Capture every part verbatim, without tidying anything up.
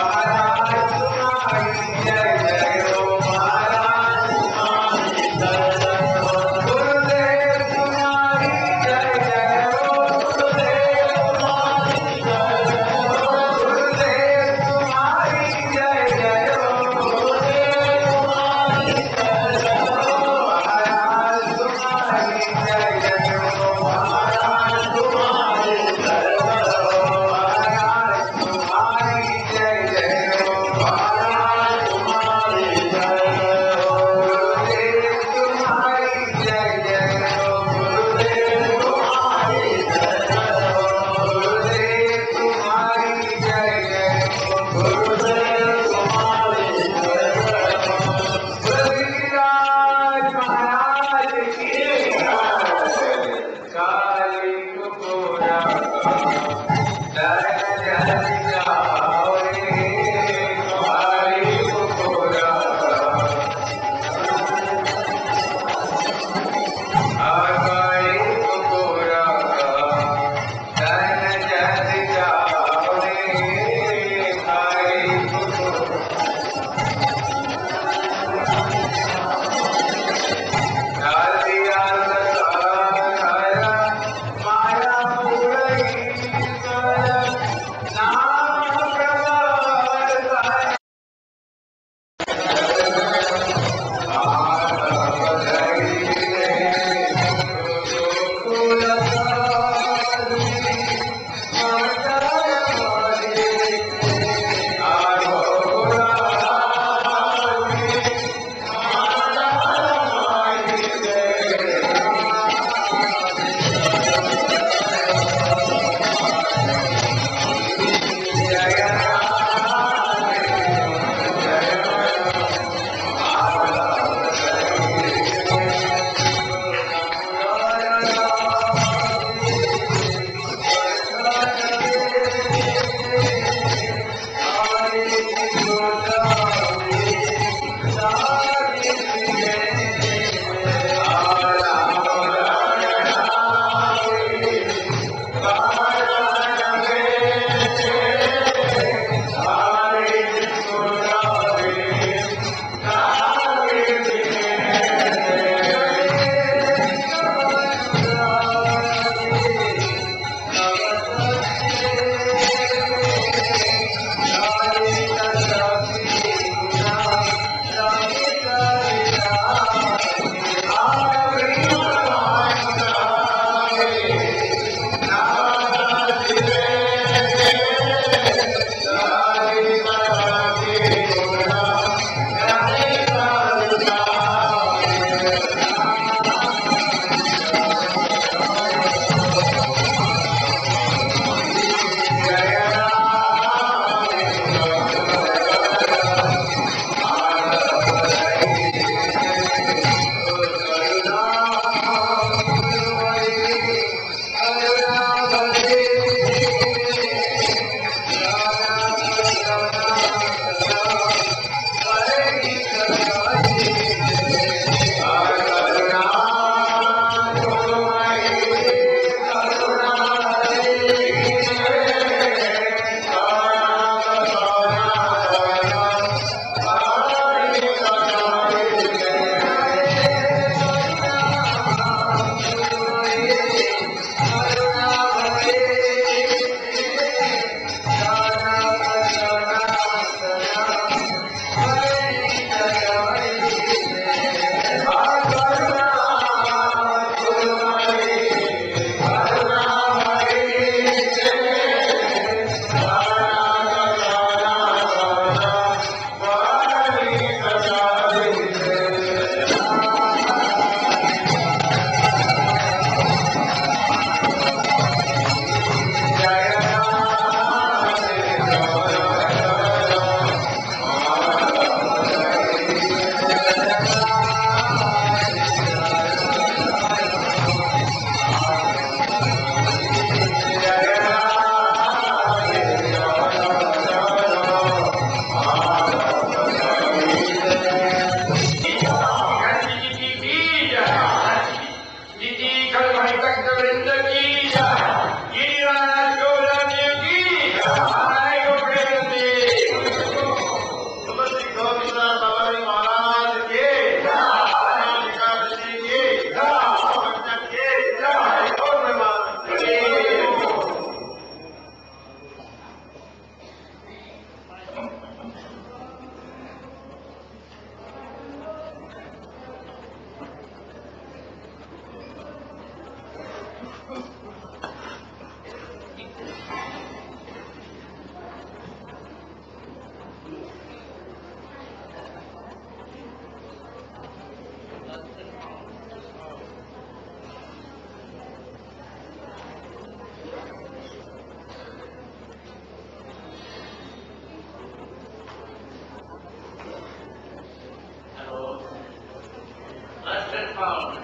जय जय found.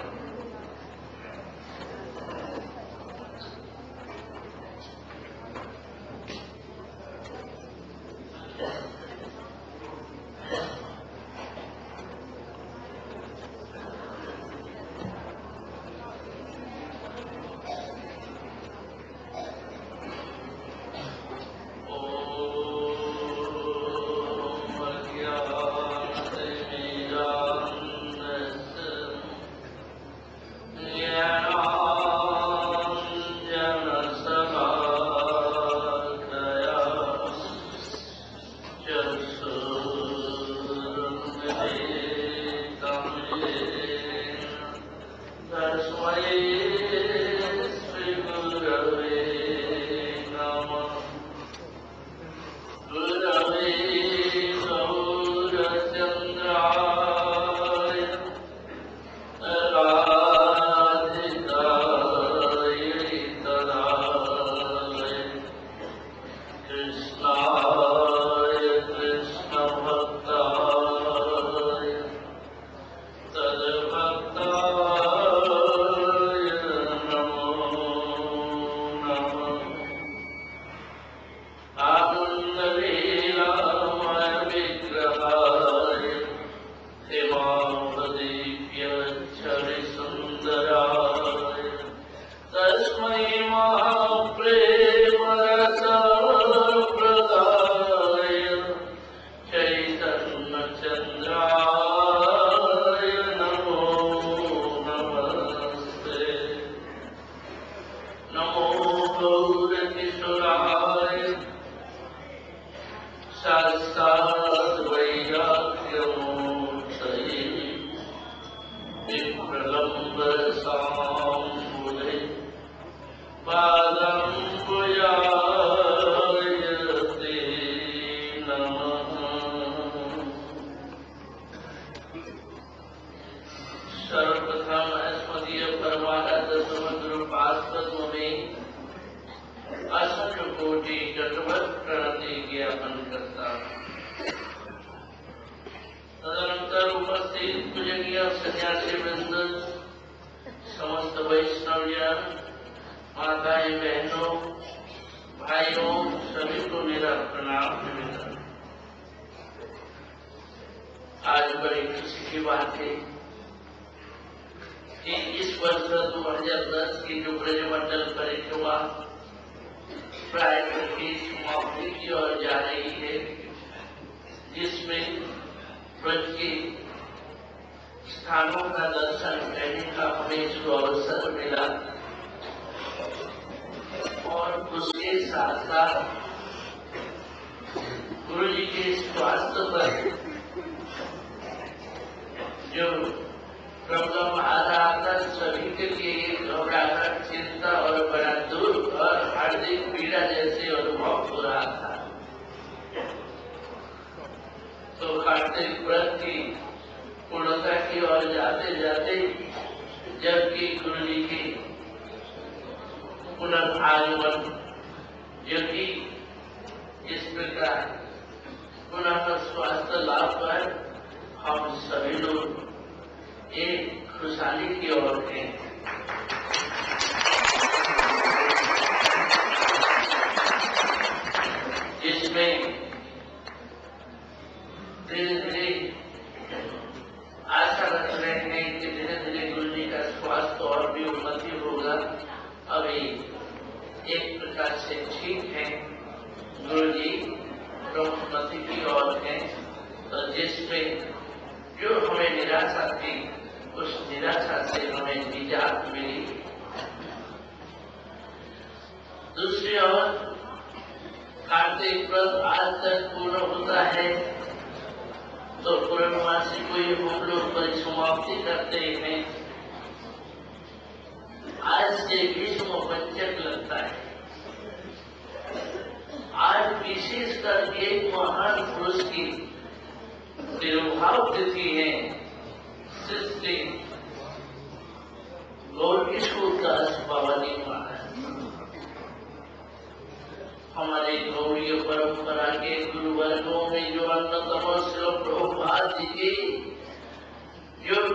हमारे गौड़ीय परंपरा के गुरुवर्गों में जो अन्नतम श्री प्रभुपाद जी के जो गुरु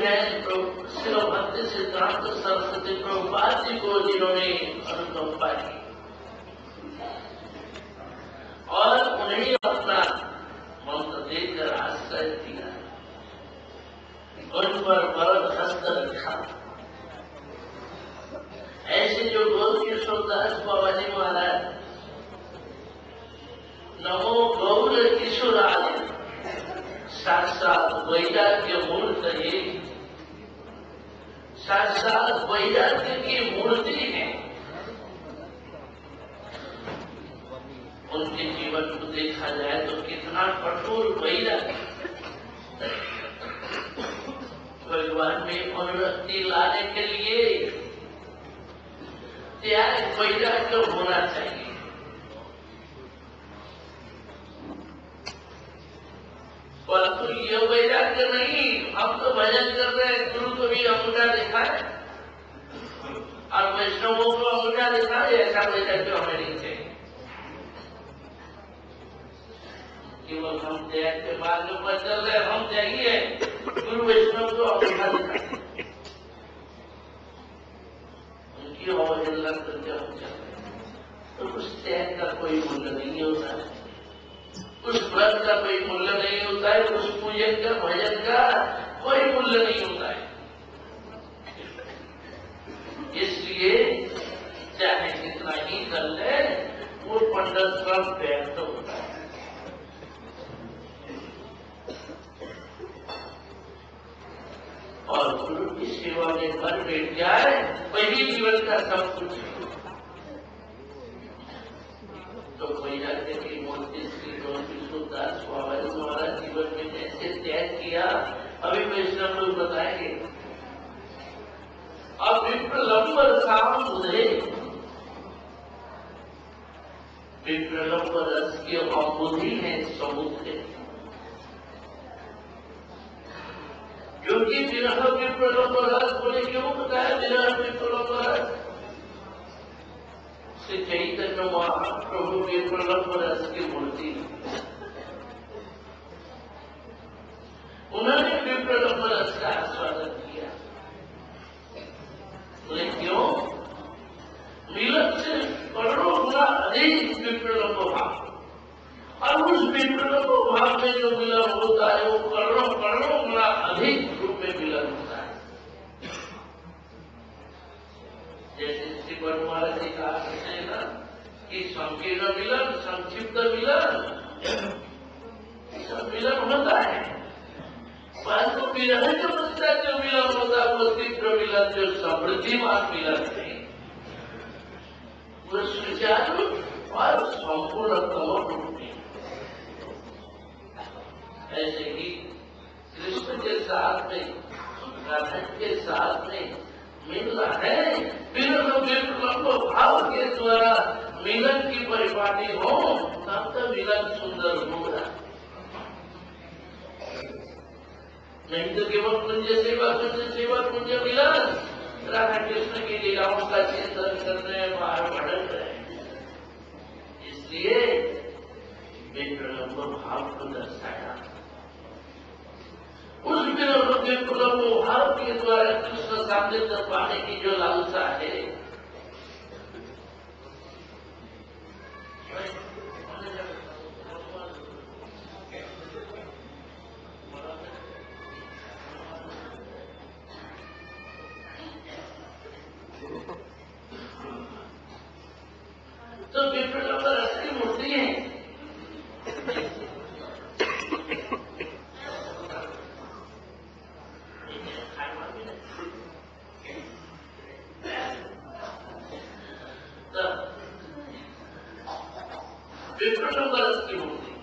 हैं श्री भक्ति सिद्धांत सरस्वती प्रभुपाद जी को, जिन्होंने अनुकंपा की और उन्हें अपना मंत्र देकर आश्रय दिया, उन पर वरद हस्त रखा। ऐसे जो गौर किशोरदास बाबा जी महाराज, नमो गौर किशोराय साक्षात वैराग्य मूर्त है, साक्षात वैराग्य की मूर्ति है। उनके जीवन को देखा जाए तो कितना कठोर वैराग्य, भगवान में अनुरक्ति लाने के लिए त्याग वैराग्य होना चाहिए। परंतु ये वैराग्य नहीं, हम तो भजन कर रहे हैं, गुरु को भी अंगूठा दिखाए और वैष्णवों को अंगूठा दिखाए, ऐसा वैराग्य हमें नहीं चाहिए। केवल हम त्याग के मार्ग पर चल रहे, हम चाहिए गुरु वैष्णव को अंगूठा दिखाए, उनकी अवहेलना करके हम चल रहे, तो उस त्याग का कोई मूल्य नहीं होता है, उस व्रत का कोई मूल्य नहीं होता है, उस पूजन का भजन का कोई मूल्य नहीं होता है। इसलिए चाहे कितना ही कर ले, वो पंडित सब व्यक्त होता है। और गुरु की सेवा में मन बैठ जाए, वही जीवन का सब कुछ है। तो वैराग्य की मूर्ति श्री गौर किशोरदास बाबा जी महाराज जीवन में कैसे त्याग किया, अभी वैष्णव लोग बताएंगे। अब विप्रलंबर शाम बुधे, विप्रलंबर रस के अबुद्धि है समुद्र, क्योंकि विरह विप्रलंबर रस बोले क्यों बताया विरह विप्रलंबर रस? श्री चैतन्य महाप्रभु के प्रलंब रस की मूर्ति, उन्होंने भी प्रलंब रस का आस्वादन किया। बोले क्यों? मिलन से करोड़ों गुना अधिक विप्रलंब भाव, और उस विप्रलंब भाव में जो मिलन होता है वो करोड़ों करोड़ों गुना अधिक रूप में मिलन होता है। जैसे श्री गुरु महाराज जी कहा करते हैं ना कि संकीर्ण मिलन, संक्षिप्त मिलन, सब मिलन होता है, परंतु विरह के पश्चात जो मिलन होता है वो तीव्र मिलन, जो समृद्धिमान मिलन है, वो सुचारू और संपूर्णतम रूप में। ऐसे ही कृष्ण के साथ में, राधा के साथ में मिलना है, विरह भाव के द्वारा मिलन की परिपाटी हो, तब तो मिलन सुंदर होगा। नहीं तो केवल कुंज सेवा कुंज सेवा कुंज मिलन, राधा कृष्ण की लीलाओं का चिंतन कर रहे हैं, बाहर भटक रहे हैं। इसलिए विप्रलंब भाव को दर्शाया। उस विप्रलंब भाव के द्वारा कृष्ण सामने पाने की जो लालसा है, तो विप्रलंब रस की मूर्ति है। विप्रलंब रस की मूर्ति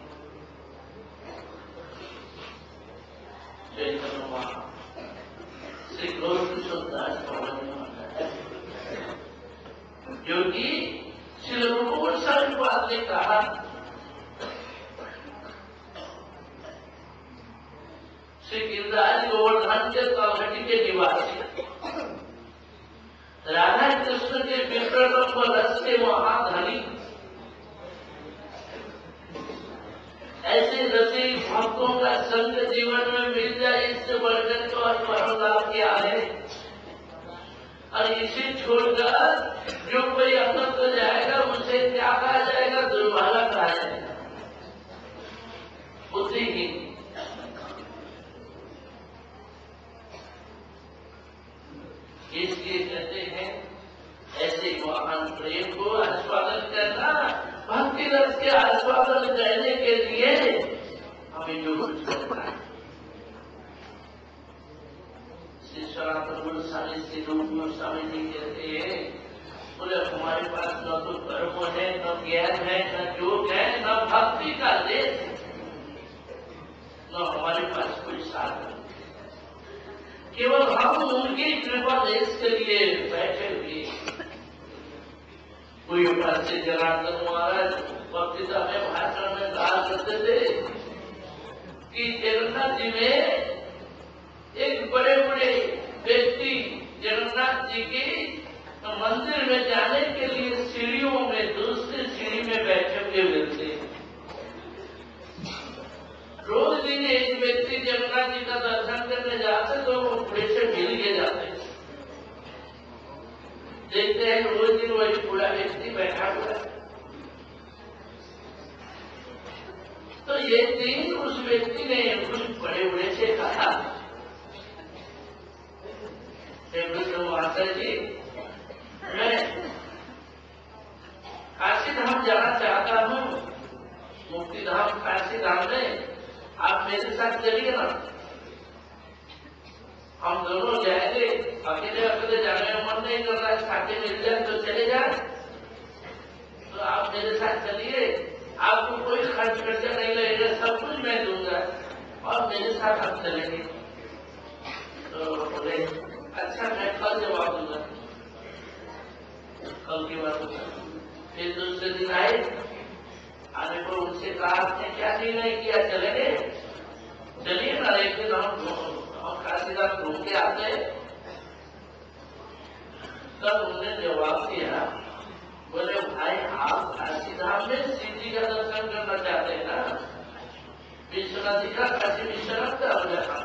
श्री गौर किशोरदास बाबा जी महाराज, जो कि श्री रूप गोस्वामी पाद ने कहा, श्री गिरिराज गोवर्धन के तलहटी के निवासी, राधा कृष्ण के विप्रलंब रस के महाधनी, ऐसे रसिक भक्तों का संग जीवन में मिल जाए, इससे बढ़कर तो और परम लाभ क्या है। और इसे छोड़कर जो कोई अमृत हो जाएगा उसे क्या कहा जाएगा, दुर्भागा कहा जाएगा, बुद्धिहीन। इसलिए कहते हैं ऐसे महान प्रेम को आस्वादन करना, भक्ति रस के आस्वादन करने के लिए हमें जो कुछ करना है। श्री सनातन गुरु स्वामी श्री रूप गोस्वामी जी कहते हैं, बोले हमारे पास न तो कर्म है, न ज्ञान है, न योग है, न भक्ति का देश, न हमारे पास कोई साधन, केवल हम उनकी कृपा देश के लिए बैठे हुए। कोई ऊपर से जनार्दन महाराज वक्तृता में भाषण में कहा करते थे कि जगन्नाथ जी में एक बड़े बड़े व्यक्ति जगन्नाथ जी के मंदिर में जाने के लिए सीढ़ियों में दूसरी सीढ़ी में बैठे हुए मिलते हैं। रोज दिन एक व्यक्ति जगन्नाथ जी का दर्शन करने जाते तो वो बूढ़े से मिल के जाते, देखते हैं रोज दिन वही बूढ़ा व्यक्ति बैठा हुआ है। तो एक दिन उस व्यक्ति ने उस बड़े बूढ़े से कहा, माता जी मैं काशी धाम जाना चाहता हूँ, मुक्ति धाम काशी धाम में आप मेरे साथ चलिए ना, हम दोनों जाएंगे। अकेले अकेले जाने में मन नहीं कर रहा है, साथी मिल जाए तो चले जाए, तो आप मेरे साथ चलिए, आपको कोई खर्च खर्चा नहीं लगेगा, सब कुछ मैं दूंगा और मेरे साथ आप चलेंगे। तो बोले अच्छा मैं कल जवाब दूंगा। कल की बात होगा। फिर दूसरे दिन आए, आने पर उनसे कहा आपने क्या निर्णय किया, चलेंगे? चलिए ना, एक दिन हम हम काशीनाथ घूम के आते। तब उन्होंने जवाब दिया, बोले भाई आप काशी धाम में शिव जी का दर्शन करना चाहते हैं ना, विश्वनाथ जी का काशी विश्वनाथ का हो जाता।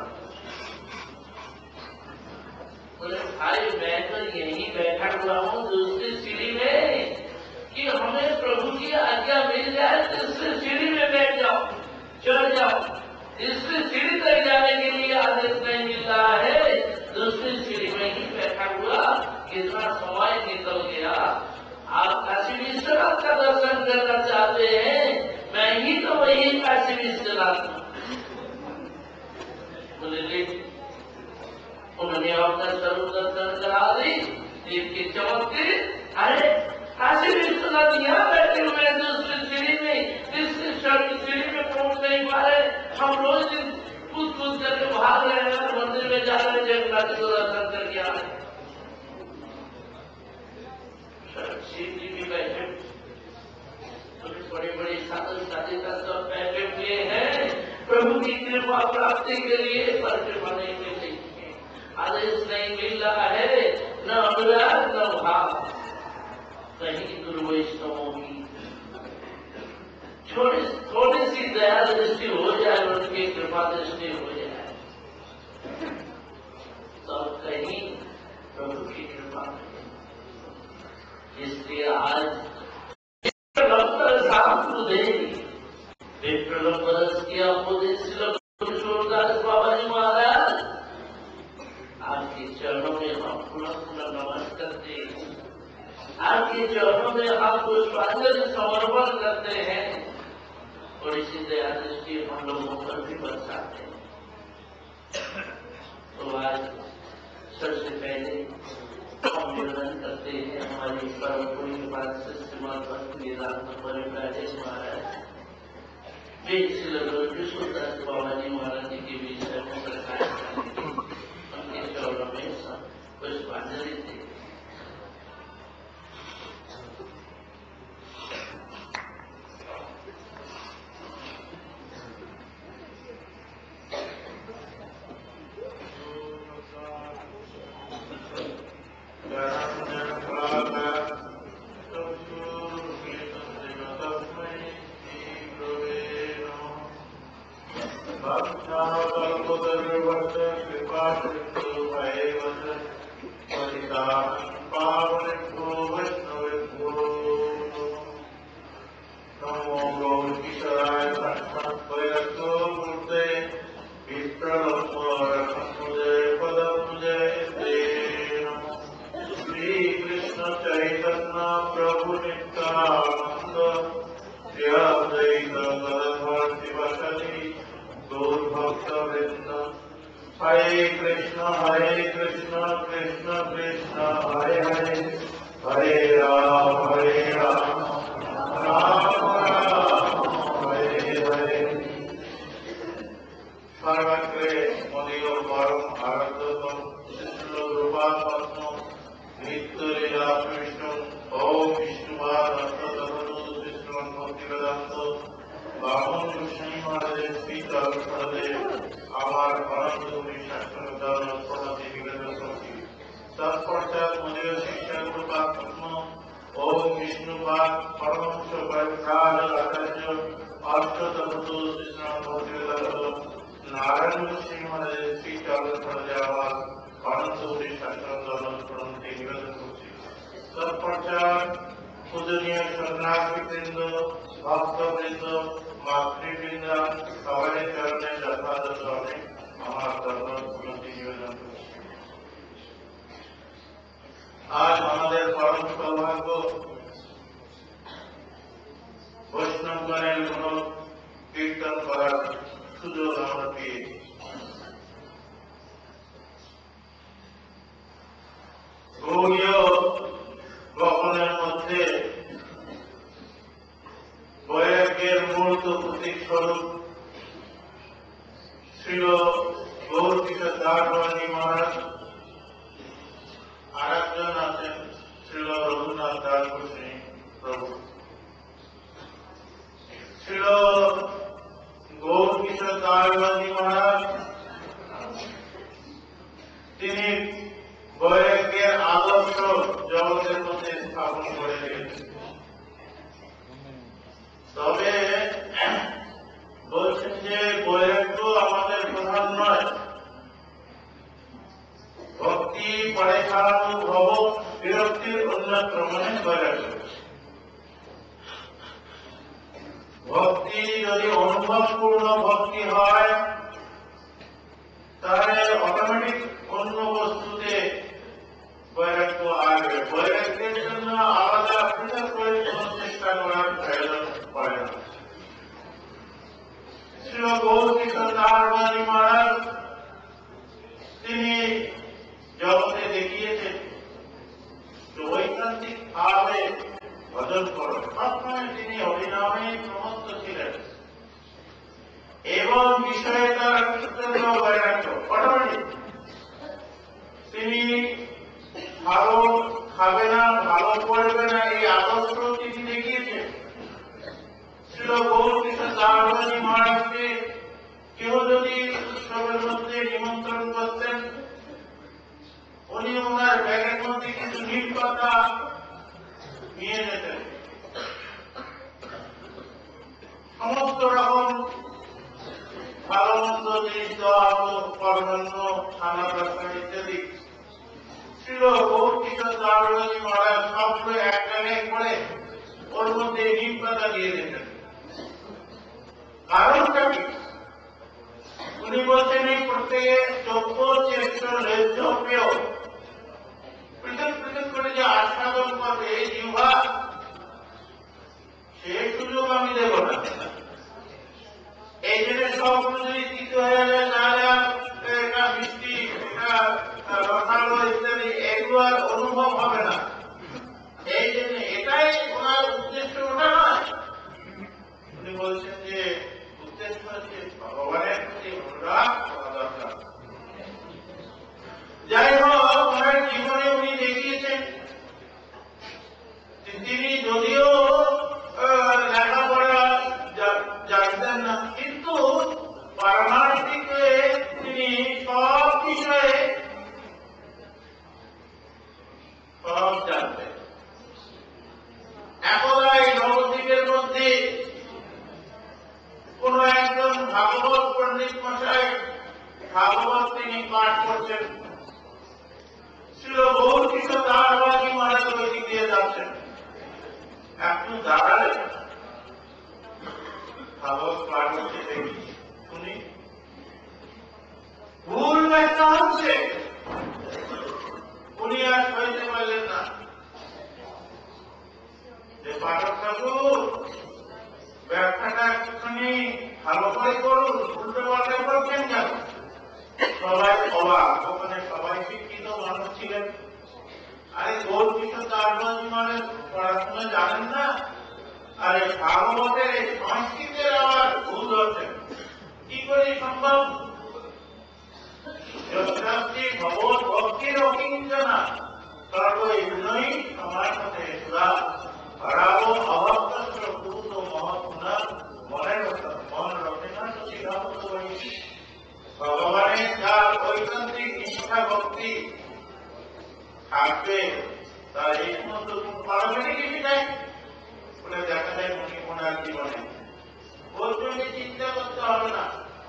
बोले भाई मैं तो यही बैठा हुआ हूँ दूसरी सीढ़ी में, कि हमें प्रभु की आज्ञा मिल जाए दूसरी सीढ़ी में बैठ जाओ, चढ़ जाओ। दूसरी सीढ़ी तक जाने के लिए आदेश नहीं मिल रहा है, दूसरी सीढ़ी में ही बैठा हुआ कितना समय निकल गया। आप काशी विश्वनाथ का दर्शन करना चाहते हैं, मैं ही तो वही काशी विश्वनाथ हूँ। बोले उन्होंने अपना स्वरूप दर्शन करा दी, की चमकती। अरे काशी विश्वनाथ यहाँ बैठे हुए हैं दूसरी सीढ़ी में, तीसरी सीढ़ी में पहुंच नहीं पा रहे, हम रोज दिन कूद कूद करके भाग रहे हैं, मंदिर में जा रहे हैं, जगन्नाथ को दर्शन करके आ रहे। शिव जी भी बैठे, बड़े बड़े साधु साधिका सब बैठे हुए हैं प्रभु की कृपा प्राप्ति के लिए, पर कृपा नहीं मिल रही, आदेश नहीं मिल रहा है, न अनुराग न भाव। कहीं दुर्वैष्णवों की छोटी थोड़ी सी दया दृष्टि हो जाए, उनकी कृपा दृष्टि हो जाए, तो कहीं प्रभु की कृपा। इसलिए आज बरस किया बाबा जी महाराज, आपके चरणों में हम पुनः पुनः नमस्कार करते हैं, आपके चरणों में हम पुष्पांजलि समर्पण करते हैं, और इसी दया दृष्टि हम लोगों पर भी बरसाते हैं। तो आज सबसे पहले हम निवेदन करते हैं हमारी परम पूज्य बात से श्रीमद भक्ति वेदांत परिव्राजक महाराज वे विश्वदास बाबा जी महाराज जी के विषय में प्रकाश करेंगे, उनके चरणों में पुष्पांजलि थे। কোন একজন ভাগবত পণ্ডিত ভাগবত তিনি পাঠ করছেন, ছিল গৌর কিশোর দাসবাবু মহারাজ ওই দিক দিয়ে যাচ্ছেন, একটু দাঁড়ালেন, ভাগবত পাঠ হচ্ছে দেখি শুনি, ভুল ব্যাখ্যা হচ্ছে, উনি আর সইতে পারলেন না যে পাঠক ঠাকুর ব্যাখ্যাটা একটুখানি ভালো করে করুন, উল্টো পাল্টা করছেন কেন? সবাই অবাক, ওখানে সবাই শিক্ষিত মানুষ ছিলেন। আরে গৌর কিশোর দাসবাবু মানে পড়াশোনা জানেন না, আরে ভাগবতের এই সংস্কৃতের আবার ভুল হচ্ছেন, কি করে সম্ভব? ভগবত ভক্তির অকিঞ্চনা সর্বই আমার সাথে সুরা হরাবো অভক্ত পুরুষ মহৎগুণা মনের মন রক্ষে না শিখাবত ভগবানের যার ঐকান্তিক নিষ্ঠা ভক্তি থাকবে তার এই সমস্ত পারমাণিক কিছু নেই বলে দেখা যায় মনে ওনার জীবনে। ওর জন্য চিন্তা করতে হবে না,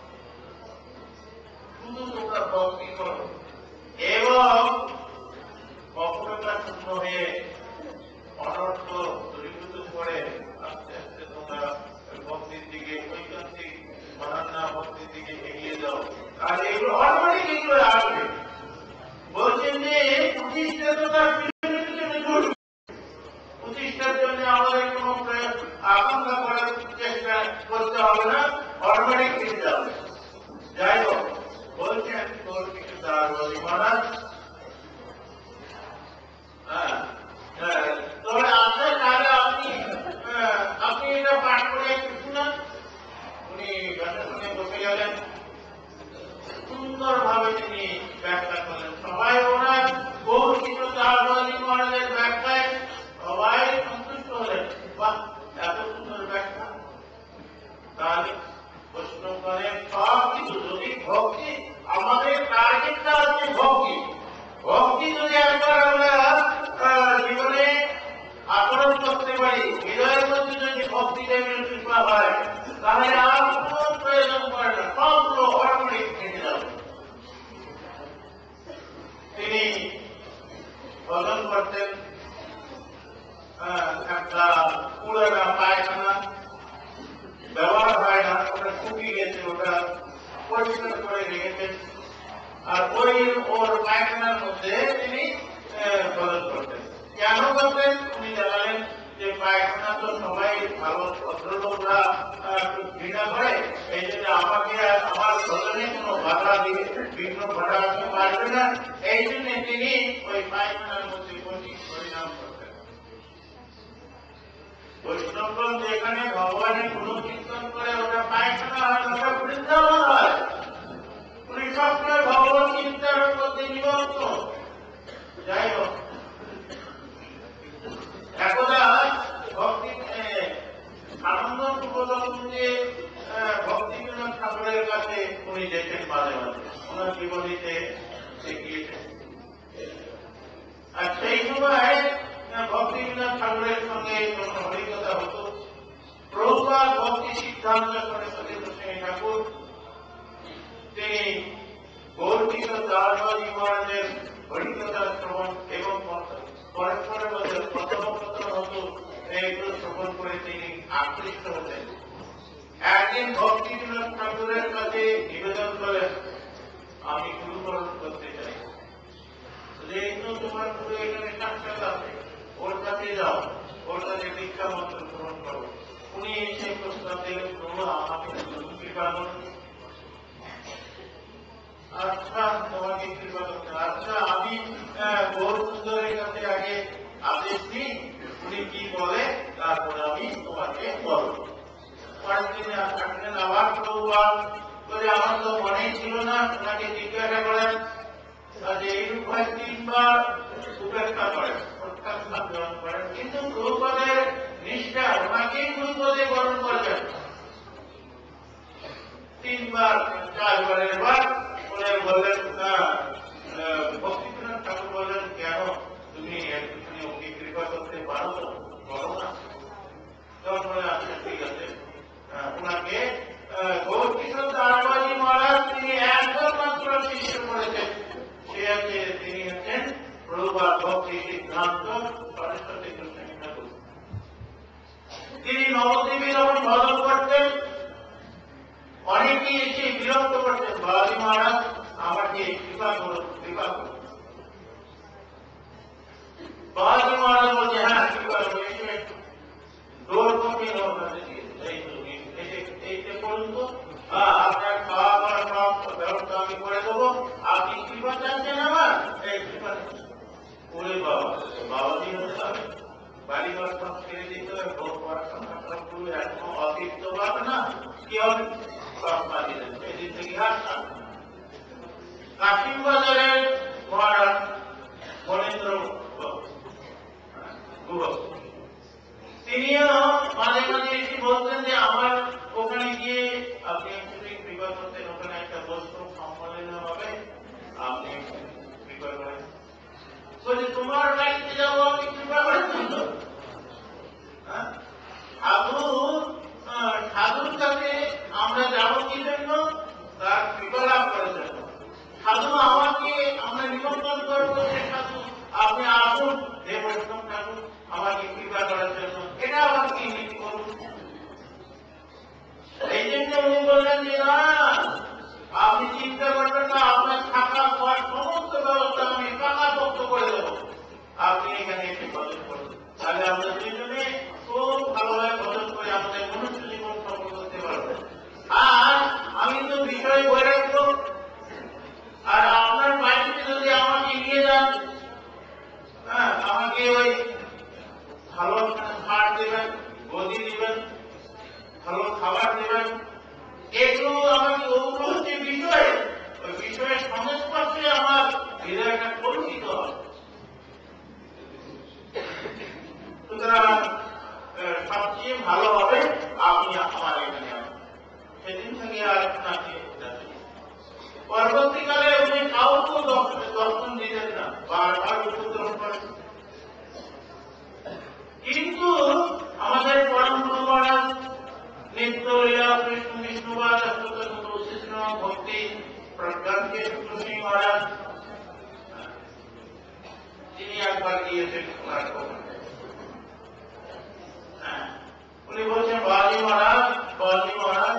শুধু তোমরা ভক্তি করো এবং কখনোটা শূন্য হয়ে অনর্থ দূরীভূত করে আস্তে আস্তে তোমরা ভক্তির দিকে ঐকান্তিক মহান্না ভক্তির দিকে এগিয়ে যাও, আর এগুলো অটোমেটিক এগুলো আসবে। বলছেন যে প্রতিষ্ঠাতা প্রতিষ্ঠার জন্য আমাদের কোন আকাঙ্ক্ষা করার চেষ্টা করতে হবে না, অটোমেটিক ফিরে যাবে। যাই হোক, বলছেন তোর কিছু দাসবাবু মহারাজ, হ্যাঁ তবে আপনার কালে আপনি আপনি এটা পাঠ করে কিছু না, উনি ব্যাখ্যা বসে গেলেন, সুন্দর ভাবে তিনি ব্যাখ্যা করলেন। সবাই ওনার গৌর কিশোর দাসবাবু মহারাজের ব্যাখ্যায় সবাই সন্তুষ্ট হলেন, বাহ এত সুন্দর ব্যাখ্যা। তাহলে প্রশ্ন করেন সব কিছু যদি ভক্তি, আমাদের টার্গেটটা হচ্ছে ভক্তি, ভক্তি যদি একবার আমরা জীবনে আচরণ করতে পারি, হৃদয়ের মধ্যে যদি ভক্তি দেবের কৃপা হয়, তাহলে আর কোন প্রয়োজন পড়ে না, সবগুলো অটোমেটিক কেটে যাবে। তিনি ভজন করতেন, একটা পুরানা পায়খানা ব্যবহার হয় না, ওটা শুকিয়ে গেছে, ওটা পরিষ্কার করে রেখেছেন, আর ওই ওর পায়খানার মধ্যে তিনি ভজন করতেন। কেন করতেন উনি জানালেন যে পায়খানা তো সবাই ভালো ভদ্রলোকরা ঘৃণা করে, এই জন্য আমাকে আমার ভজনে কোনো বাধা দিয়ে বিঘ্ন ঘটাতে পারবে না, এই জন্য তিনি ওই পায়খানার মধ্যে পরিণাম করতেন। বৈষ্ণবগণ যেখানে ভগবানের গুণকীর্তন করে ওটা পায়খানা হয়, ওটা বৃন্দাবন হয়। উনি সবসময় ভগবান চিন্তার মধ্যে নিমগ্ন। যাই হোক, একদা ভক্তি আনন্দ উপলক্ষে ভক্তিবিনোদ ঠাকুরের কাছে উনি যেতেন মাঝে মাঝে, ওনার জীবনীতে শিখিয়েছেন। আর সেই সময় ভক্তিবিনোদ ঠাকুরের সঙ্গে হরিকথা হতো। প্রভুপাদ ভক্তি সিদ্ধান্ত সরস্বতী গোস্বামী ঠাকুর তিনি গৌর কিশোর দাসবাবু মহারাজের হরিকথা শ্রবণ এবং পরস্পরের মধ্যে কথোপকথন হতো, এইগুলো শ্রবণ করে তিনি আকৃষ্ট হতেন। একদিন ভক্তিবিনোদ ঠাকুরের কাছে নিবেদন করেন, আমি গুরুকরণ করতে চাই, যেহেতু তোমার গুরু এখানে সাক্ষাৎ আছে, ওর কাছে যাও, ওর কাছে দীক্ষা মন্ত্র গ্রহণ করো। উনি সেই প্রস্তাব দিলেন, প্রভু আমাকে কৃপা করুন। আচ্ছা তোমাকে কৃপা করতে, আচ্ছা আমি গৌর সুন্দরের কাছে আগে আদেশ দিই, উনি কি বলে তারপরে আমি তোমাকে বলব। পরের দিনে আসলেন আবার প্রভুপাদ করে, আমার তো মনেই ছিল না, ওনাকে জিজ্ঞাসা করেন যে এইরূপ হয় তিনবার উপেক্ষা করেন, প্রত্যাখ্যান গ্রহণ করেন, কিন্তু প্রভুপাদের নিষ্ঠা ওনাকেই গুরুপদে গ্রহণ করবেন। তিনবার চারবারের বার উনি বললেন, ভক্তিবিনোদ ঠাকুর বললেন, কেন তুমি একটুখানি ওকে কৃপা করতে পারো তো, করো না। তখন বলে আচ্ছা ঠিক আছে, ওনাকে গৌর কিশোর দাসবাবু মহারাজ তিনি একবার মাত্র महाराज আমাকে কৃপা করো কৃপা করো। बालाजी महाराज बोलते हैं कृपा करो इसमें डोर को भी नोट कर दीजिए এই তো এই এইতে বলুন তো আপনার খাওয়া দাওয়া সব ব্যবস্থা আমি করে দেবো আপনি কৃপা চাচ্ছেন আমার এই কৃপা ওরে বাবা বাবাজি হতে হবে বাড়ি ঘর সব ছেড়ে দিতে হবে ভোগ পড়াশোনা সব পুরো একদম অতিরিক্ত পাবে না কি হবে সব পাঠিয়ে দেবে এদিক থেকে আসা কাশিম বাজারের মহারাজ মনেন্দ্র গুহ তিনিও মাঝে মাঝে এসে বলতেন যে আমার ওখানে গিয়ে আপনি যদি কৃপা করতেন ওখানে একটা বস্ত্র সম্মেলন হবে আপনি কৃপা করেন বলছে তোমার বাড়িতে যাবো আমি কৃপা করার জন্য সাধু সাধুর কাছে আমরা যাবো কি জন্য তার কৃপা লাভ করার জন্য সাধু আমাকে আমরা নিমন্ত্রণ করবো সে সাধু আপনি আসুন হে বৈষ্ণব ঠাকুর আমাকে কৃপা করার জন্য এটা আবার কি নীতি করুন এই জন্য উনি বললেন যে না আপনি চিন্তা করবেন না আপনার থাকা খাওয়ার সমস্ত ব্যবস্থা আমি পাকাপোক্ত করে দেবো আপনি এখানে এসে ভজন করুন তাহলে আমরা দুজনে খুব ভালোভাবে ভজন করে আমাদের মনুষ্য জীবন সফল করতে পারবো আর আমি তো বিষয় বলে রাখবো আর আপনার বাড়িতে যদি আমাকে নিয়ে যান হ্যাঁ আমাকে ওই ভালো খাট দেবেন গদি দিবেন ভালো খাবার দেবেন এগুলো আমাকে ওগুলো হচ্ছে বিষয় ওই বিষয়ের সংস্পর্শে আমার হৃদয়টা কলুষিত হয় সুতরাং সবচেয়ে ভালো হবে আপনি আমার এখানে সেদিন থেকে আর আপনাকে পরবর্তীকালে উনি কাউকেও দর্শন দিতেন না বারবার উপদ্রব করেন কিন্তু আমাদের পরম গুরু মহারাজ নিত্য লীলা কৃষ্ণ বিষ্ণুবাদ বৈশিষ্ট্য ভক্তি প্রজ্ঞানকে শুক্র সিং মহারাজ তিনি একবার গিয়েছেন ওনার উনি বলছেন বালাজি মহারাজ বালাজি মহারাজ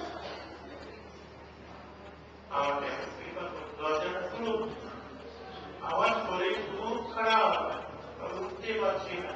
আমাকে দরজাটা খুলুন আমার শরীর খুব খারাপ উঠতে পারছি না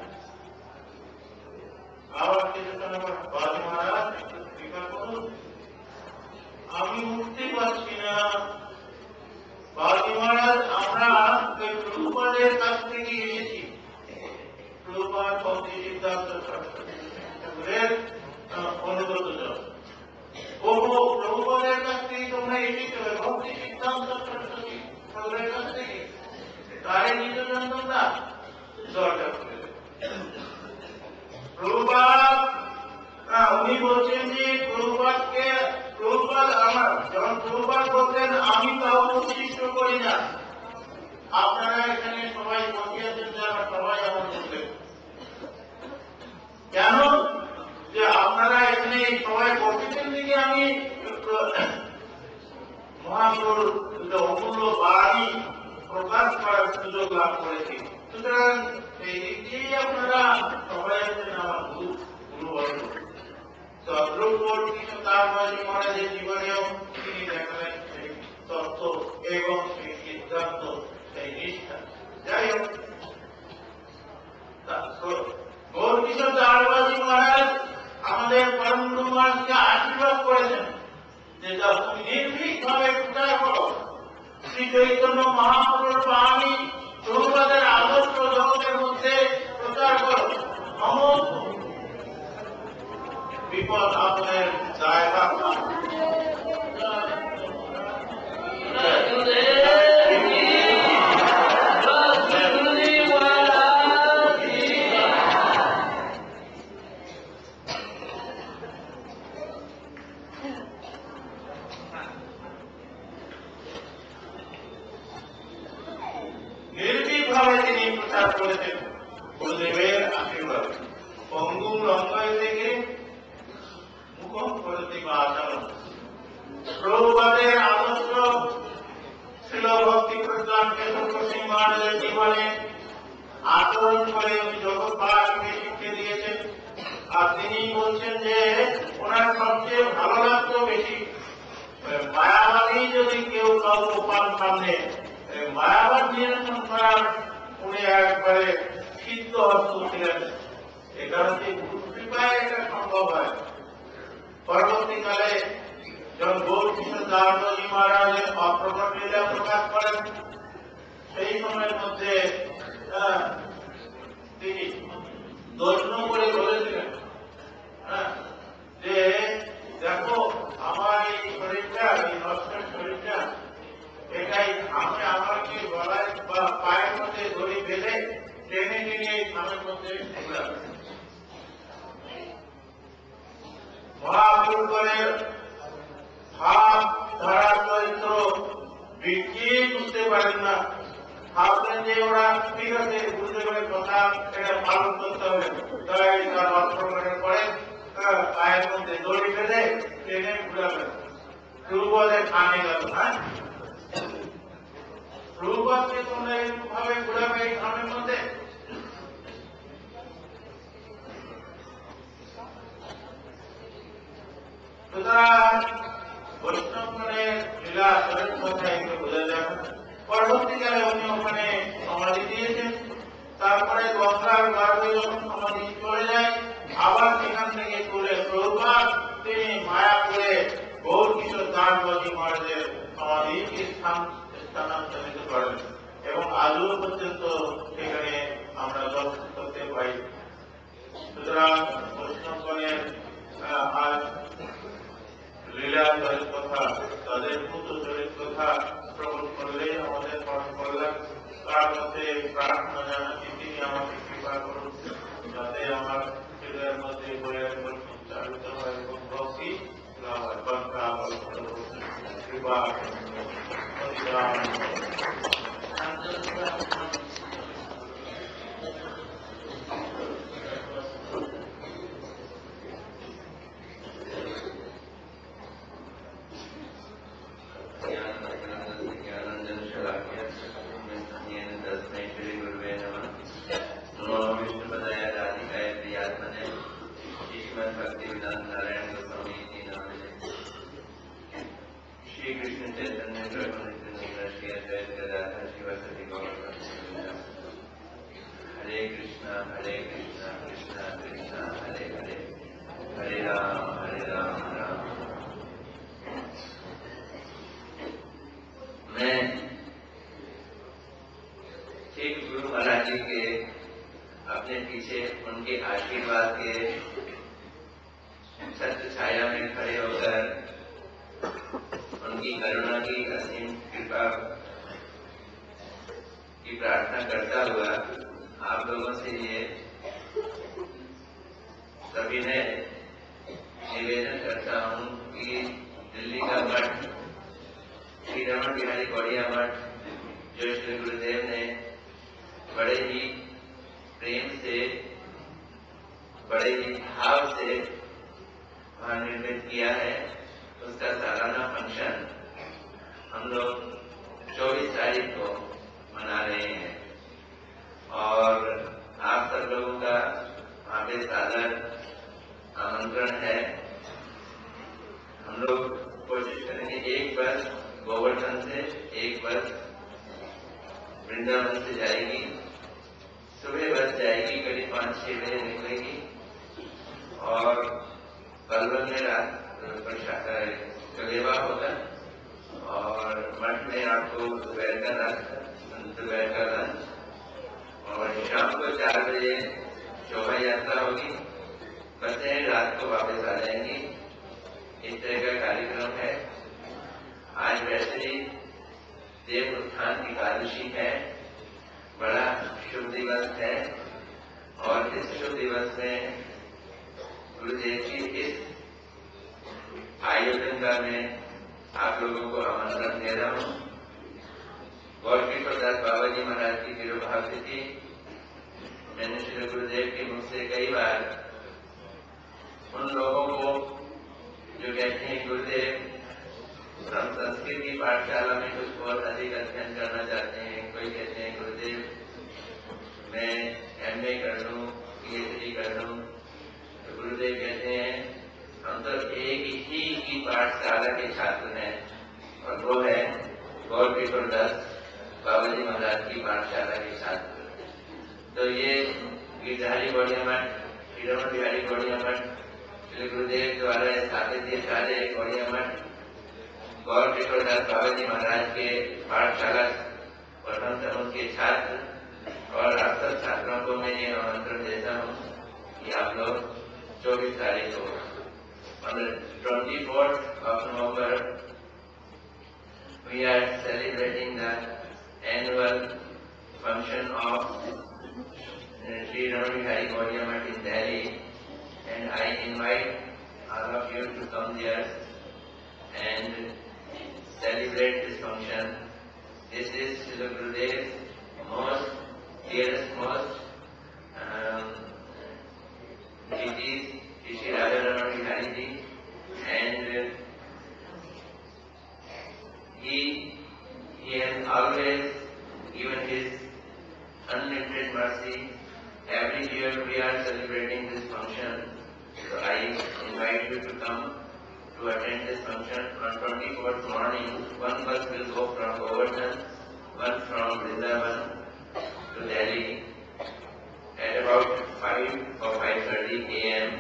আবার কিছুক্ষণ আমার বালাজি মহারাজ একটু কৃপা করুন আমি উঠতে পারছি না বালাজি মহারাজ আমরা ওই প্রভুপাদের কাছ থেকে এসেছি প্রভুপাদ ভক্তি সিদ্ধান্ত সরস্বতী ঠাকুরের অনুগত জন বহু প্রভুপাদের কাছ থেকে তোমরা এসেছ ভক্তি সিদ্ধান্ত সরস্বতী ঠাকুরের কাছ থেকে তারে নিজজন তোমরা দরজা খুলে প্রভুপাদ উনি বলছেন যে প্রভুপাদকে প্রভুপাদ আমার যখন প্রভুপাদ বলতেন আমি কাউকে উৎসৃষ্ট করি না আপনারা এখানে সবাই বসে আছেন যারা সবাই আমার বলবেন কেন যে আপনারা এখানে সবাই বসেছেন দিকে আমি মহাপ্রভুর অমূল্য বাণী প্রকাশ করার সুযোগ লাভ করেছি সুতরাং এই দিক দিয়েই আপনারা সবাই আছেন আমার গুরু গুরুবর্গ চন্দ্রপূর্ণ তার বাজি মহারাজের জীবনেও তিনি দেখালেন সেই তত্ত্ব এবং সেই সিদ্ধান্ত সেই নিষ্ঠা যাই হোক গৌরকিশোর দারবাজি মহারাজ আমাদের পরম গুরু মহারাজকে আশীর্বাদ করেছেন যে তুমি নির্ভীক ভাবে প্রচার করো শ্রী চৈতন্য মহাপ্রভুর বাণী প্রভুপাদের আদর্শ জগতের মধ্যে প্রচার করো সমস্ত বিপদ আপনের জায়গা নির্ভীকভাবে তিনি প্রচার করেছেন গুরুদেবের আশীর্বাদ পঙ্গুম লঙ্কায় থেকে মুখম করতে আচরণ প্রভুপাদের আদর্শ ছিল ভক্তি প্রজ্ঞান কেশব সিং মহারাজের জীবনে আচরণ করে উনি জগৎবাসীকে শিক্ষা দিয়েছেন আর তিনি বলছেন যে ওনার সবচেয়ে ভালো লাগতো বেশি মায়াবাদী যদি কেউ গোপাল সামনে মায়াবাদ নিয়ন্ত্রণ করার উনি একবারে সিদ্ধ হস্ত ছিলেন। এ কারণে গুরু কৃপায় এটা সম্ভব হয়। পরবর্তীকালে যখন গৌরকিশোর দাসজি মহারাজের অপ্রকট লীলা প্রকাশ করেন, সেই সময়ের মধ্যে তিনি দৈন্য করে বলেছিলেন যে দেখো আমার এই শরীরটা, এই নষ্টের শরীরটা, এটাই আমি আমাকে গলায় বা পায়ের মধ্যে দড়ি বেঁধে টেনে টেনে এই থামের মধ্যে ঘুরাবে। মহাপুরুষের ভাব ধারা চরিত্র বিক্রি বুঝতে পারেন না, ভাবলেন যে ওরা ঠিক আছে গুরুদেবের কথা এটা পালন করতে হবে, তাই তার অস্ত্রগ্রহণ করে পায়ের মধ্যে দড়ি বেঁধে টেনে ঘুরাবেন। ধ্রুবদের কানে গেল, হ্যাঁ ধ্রুবদকে তোমরা এরকম ভাবে ঘুরাবে এই থামের মধ্যে। সুতরাং বৈষ্ণবগণের লীলা চরিত্র কথা একটু বোঝা যাবে। পরবর্তীকালে উনি ওখানে সমাধি দিয়েছেন, তারপরে গঙ্গার গর্ভে যখন সমাধি চলে যায়, আবার সেখান থেকে তুলে প্রভুপাদ তিনি মায়াপুরে গৌরকিশোর দাসজি মহারাজের সমাধিকে স্থান স্থানান্তরিত করেন এবং আজও পর্যন্ত সেখানে আমরা দর্শন করতে পাই। সুতরাং বৈষ্ণবগণের আজ লীলা চরিত কথা, তাদের ভূত চরিত কথা শ্রবণ করলে আমাদের পরম কল্যাণ। তার মধ্যে প্রার্থনা জানাচ্ছি তিনি আমাকে কৃপা করুন, যাতে আমার হৃদয়ের মধ্যে বইয়ের সঞ্চালিত হয় এবং ভক্তি লাভ হয়। কৃপা उनके आशीर्वाद के छत्र छाया में खड़े होकर उनकी करुणा की असीम कृपा की प्रार्थना करता हुआ आप लोगों से ये सविनय निवेदन करता हूँ कि दिल्ली का मठ श्री रमन बिहारी गौड़िया मठ जो श्री गुरुदेव ने बड़े ही प्रेम से, बड़े ही भाव से वहाँ निर्मित किया है, उसका सालाना फंक्शन हम लोग चौबीस तारीख को मना रहे हैं और आप सब लोगों का वहाँ पे सादर आमंत्रण है। हम लोग कोशिश करेंगे एक बस गोवर्धन से, एक बस वृंदावन से जाएगी, सुबह बस जाएगी, करीब पाँच छह बजे निकलेगी और पलवल में रात कलेवा होगा और मठ में आपको दोपहर का दोपहर का लंच और शाम को चार बजे शोभा यात्रा होगी, बसें रात को वापस आ जाएंगी। इस तरह का कार्यक्रम है। आज वैसे ही देव उत्थान की एकादशी है, बड़ा शुभ दिवस है और इस शुभ दिवस में गुरुदेव की इस आयोजन का मैं आप लोगों को आमंत्रण दे रहा हूँ। गौरकिशोर दास बाबा जी महाराज की तिरुभाव तिथि मैंने श्री गुरुदेव के मुख से कई बार उन लोगों को जो कहते हैं गुरुदेव हम संस्कृत की पाठशाला में कुछ बहुत अधिक अध्ययन करना चाहते हैं, कोई कहते हैं गुरुदेव मैं एम ए कर लूँ, पी एच डी कर लूँ, तो गुरुदेव कहते हैं हम तो एक ही की पाठशाला के छात्र हैं और वो है गौर किशोरदास बाबा जी महाराज के पाठशाला प्रथम समूह के छात्र और आप सब छात्रों को मैं ये आमंत्रण देता हूँ कि आप लोग चौबीस तारीख को on the twenty-fourth of November we are celebrating the annual function of Sri Ramana Bihari Gauriya Math in Delhi, and I invite all of you to come there and celebrate this function. This is Srila Gurudev's most dearest, most um, deities, Sri Radha Ramana Bihari Ji, and uh, he, he has always given his unlimited mercy. Every year we are celebrating this function, so I invite you to come to attend this function. On twenty-fourth morning, one bus will go from Govardhan, one from Vrindavan to Delhi at about five or five thirty a m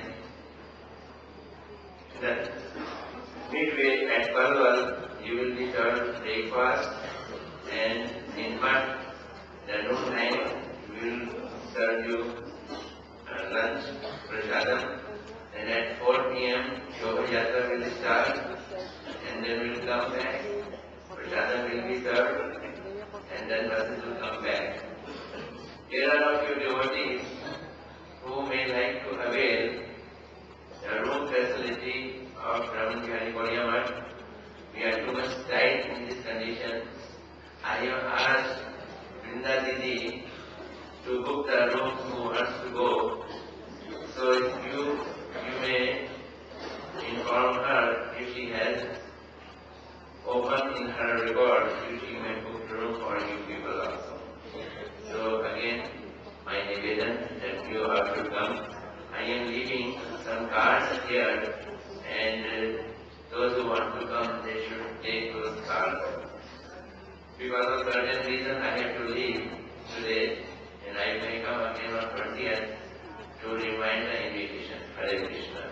Then midway at Palwal, you will be served breakfast, and in Math, the noon time, we will serve you uh, lunch, prasadam. And at four p m Shobha Yatra will start, and then we will come back. Prasadam will be served, and then buses will come back. There are of you devotees who may like to avail the room facility of Ramana Bihari Gauriya Math. We are too much tight in this condition. I have asked Vrinda Didi to book the room who wants to go. So if you you may inform her if she has opened in her record, if she may book the room for you people also. So again, my nivedan that you have to come. I am leaving some cards here, and uh, those who want to come, they should take those cards. Because of certain reason, I have to leave today, and I may come again on twentieth to remind the invitation. Hare Krishna.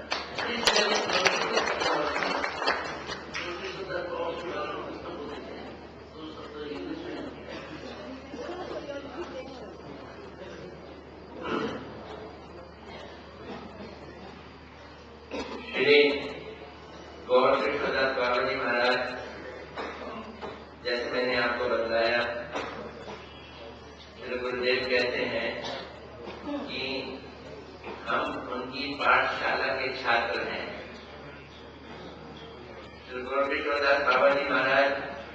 Shri Gaur Kishordas बाबा जी महाराज, जैसे मैंने आपको बताया, श्री गुरुदेव कहते हैं कि हम उनकी पाठशाला के छात्र हैं। श्री गौर किशोरदास बाबा जी महाराज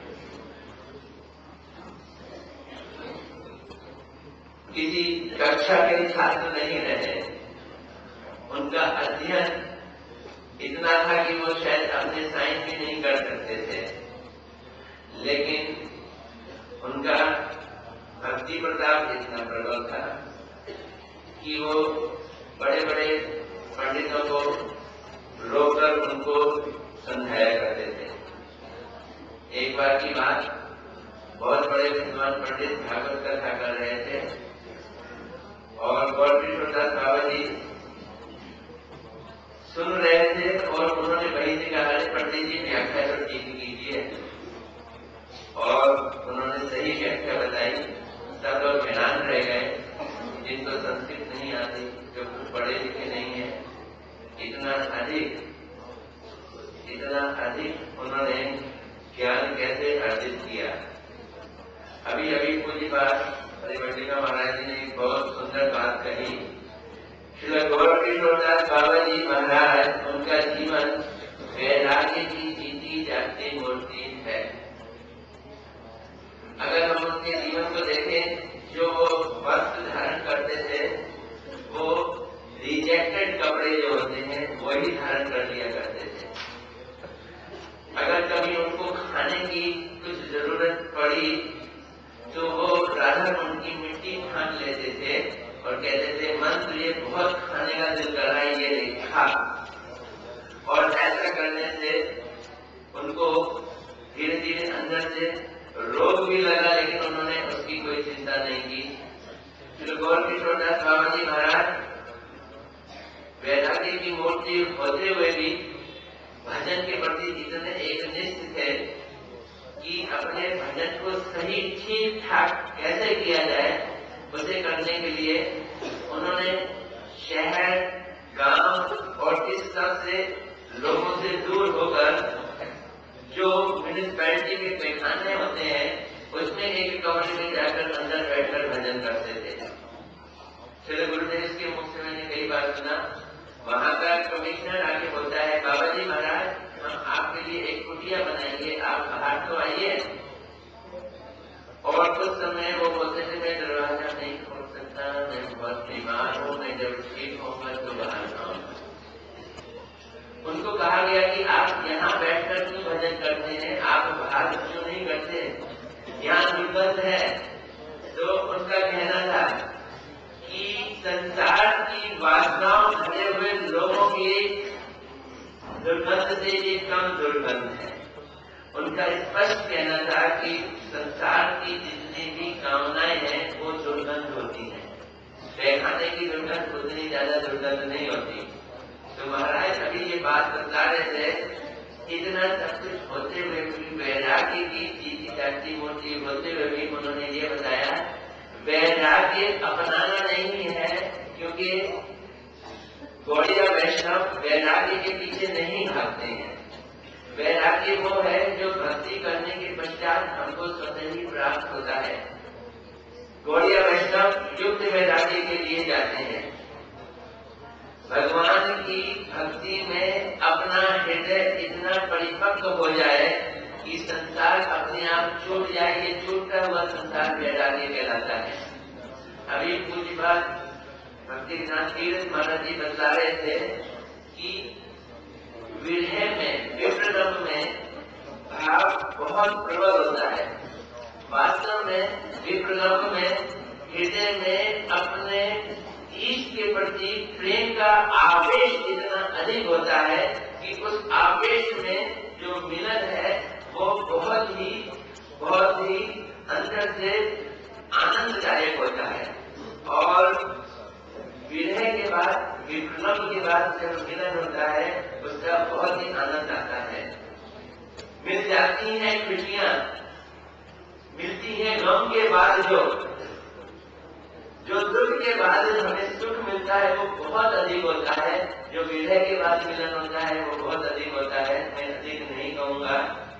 किसी कक्षा के छात्र नहीं रहे। उनका अध्ययन इतना था कि वो शायद अपने साइंस भी नहीं कर सकते थे, लेकिन उनका भक्ति प्रताप इतना प्रबल था कि वो बड़े बड़े पंडितों को रोककर उनको समझाया करते थे। एक बार की बात, बहुत बड़े विद्वान पंडित भागवत कथा कर रहे थे और गौर किशोरदास बाबा जी सुन रहे थे, और उन्होंने वही से कहा, पंडित जी व्याख्या तो ठीक कीजिए, और उन्होंने सही व्याख्या बताई। सब लोग हैरान रह गए, जिनको संस्कृत नहीं आती, जो कुछ पढ़े लिखे नहीं है, इतना अधिक इतना अधिक उन्होंने ज्ञान कैसे अर्जित किया। अभी अभी पूरी बात बल्लिका महाराज जी ने एक बहुत सुंदर बात कही। श्री गौर किशोरदास बाबा जी महाराज, उनका जीवन वैराग्य की जीती जागती मूर्ति है। अगर हम उनके जीवन को देखें, जो वो वस्त्र धारण करते थे, वो रिजेक्टेड कपड़े जो होते हैं वही धारण कर लिया करते थे। अगर कभी उनको खाने की कुछ जरूरत पड़ी तो वो राधा कुंड की मिट्टी छान लेते थे और कहते थे, मन तुझे बहुत खाने का दिल कर रहा है, ये लिखा। और ऐसा करने से उनको धीरे धीरे अंदर से रोग भी लगा, लेकिन उन्होंने उसकी कोई चिंता नहीं की। श्री गौर किशोरदास बाबा जी महाराज वैराग्य की मूर्ति होते हुए भी भजन के प्रति इतने एकनिष्ठ थे को सही ठीक ठाक कैसे किया जाए, उसे करने के लिए उन्होंने शहर, गांव और इस सब से लोगों से दूर होकर जो म्यूनिसिपैलिटी के पैखाने होते हैं उसमें एक कमरे में जाकर अंदर बैठकर भजन करते थे। श्री गुरुदेव के मुख से मैंने कई बार सुना, वहां का कमिश्नर आके बोलता है, बाबा जी महाराज हम आपके लिए एक कुटिया बनाएंगे, आप बाहर तो आइए। और कुछ समय वो बोलते थे मैं दरवाजा नहीं खोल सकता, मैं बहुत बीमार हूँ, मैं जब ठीक होऊंगा तो बाहर आऊंगा। उनको कहा गया कि आप यहाँ बैठकर क्यों भजन करते हैं, आप बाहर क्यों नहीं करते, यहाँ दुर्गंध है। तो उनका कहना था कि संसार की वासनाओं भरे हुए लोगों की दुर्गंध से ये कम दुर्गंध है। उनका स्पष्ट कहना था कि संसार की जितनी भी कामनाएं हैं वो दुर्गंध होती हैं, पैखाने की दुर्गंध उतनी ज्यादा दुर्गंध नहीं होती। तो महाराज अभी ये बात बता रहे थे, इतना सब कुछ होते हुए भी वैराग्य की चीज जाती मोटी होते हुए भी उन्होंने ये बताया, वैराग्य अपनाना नहीं है, क्योंकि गौड़िया वैष्णव वैराग्य के पीछे नहीं भागते हैं। वैराग्य वो है जो भक्ति करने के पश्चात हमको स्वतः ही प्राप्त होता है। गौड़िया वैष्णव युक्त वैराग्य के लिए जाते हैं, भगवान की भक्ति में अपना हृदय इतना परिपक्व हो जाए कि संसार अपने आप छूट जाए। ये छूटता हुआ संसार वैराग्य कहलाता है। अभी पूज्य बात भक्तिनाथ तीर्थ महाराज जी बता रहे थे कि विरह में, विप्रलंब में भाव बहुत प्रबल होता है। वास्तव में विप्रलंब में हृदय में अपने ईश के प्रति प्रेम का आवेश इतना अधिक होता है कि उस आवेश में जो मिलन है वो बहुत ही बहुत ही अंदर से आनंददायक होता है। और विरह के बाद, विप्रलंब के बाद जब मिलन होता है उसका बहुत ही आनंद आता है। मिल जाती हैं खुशियां, मिलती हैं गम के बाद, जो जो दुख के बाद हमें सुख मिलता है वो बहुत अधिक होता है। जो विरह के बाद मिलन होता है वो बहुत अधिक होता है। मैं अधिक नहीं कहूंगा,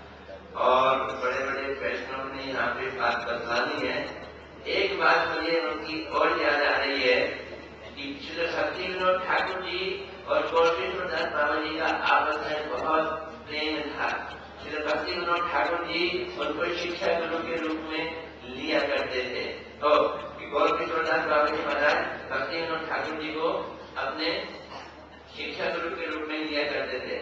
और बड़े बड़े वैष्णव ने यहाँ पे बात बतलानी है। एक बात मुझे उनकी और याद आ रही है कि श्री भक्ति विनोद ठाकुर जी और गौरकिशोर दास बाबा जी का आपस में बहुत प्रेम था। श्री भक्ति विनोद ठाकुर जी उनको शिक्षा गुरु के रूप में लिया करते थे। तो गौरकिशोर दास बाबा जी महाराज भक्ति विनोद ठाकुर जी को अपने शिक्षा गुरु के रूप में लिया करते थे।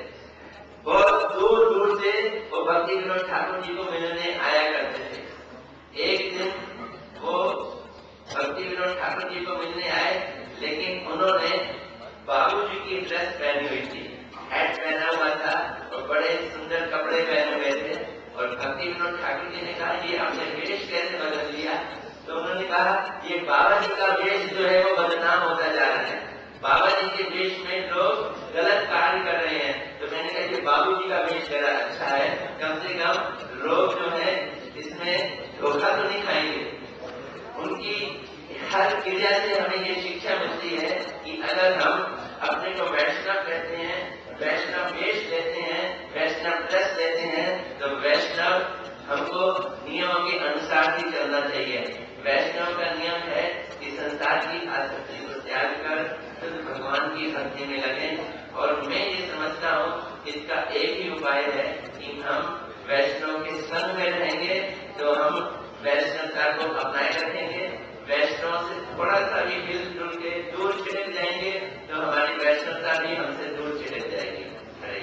बहुत दूर दूर से वो भक्ति विनोद ठाकुर जी को मिलने आया करते थे। एक दिन वो भक्ति विनोद ठाकुर जी को मिलने आए, लेकिन उन्होंने बाबू जी की ड्रेस पहनी हुई थी, हैट पहना हुआ था और बड़े सुंदर कपड़े पहने हुए थे। और भक्ति विनोद ठाकुर जी ने कहा ये आपने वेश कैसे बदल लिया? तो उन्होंने कहा ये बाबा जी का वेश जो है वो बदनाम होता जा रहा है, बाबा जी के वेश में लोग गलत कार्य कर रहे हैं। तो मैंने कहा कि बाबू जी का वेश जरा अच्छा है, कम से कम लोग जो है इसमें धोखा तो नहीं खाएंगे। उनकी हर क्रिया से हमें ये शिक्षा मिलती है कि अगर हम अपने को वैष्णव कहते हैं, वैष्णव वेश लेते हैं, वैष्णव ड्रेस लेते हैं, तो वैष्णव हमको नियमों के अनुसार ही चलना चाहिए। वैष्णव का नियम है कि संसार की आसक्ति को त्याग कर शुद्ध भगवान की भक्ति में लगे। और मैं ये समझता हूँ इसका एक ही उपाय है कि हम वैष्णव के संग में रहेंगे तो हम वैष्णवता को अपनाए रखेंगे। वैष्णव से थोड़ा सा भी मिलजुल के दूर छिड़क जाएंगे तो हमारी वैष्णवता भी हमसे दूर छिड़क जाएगी। हरे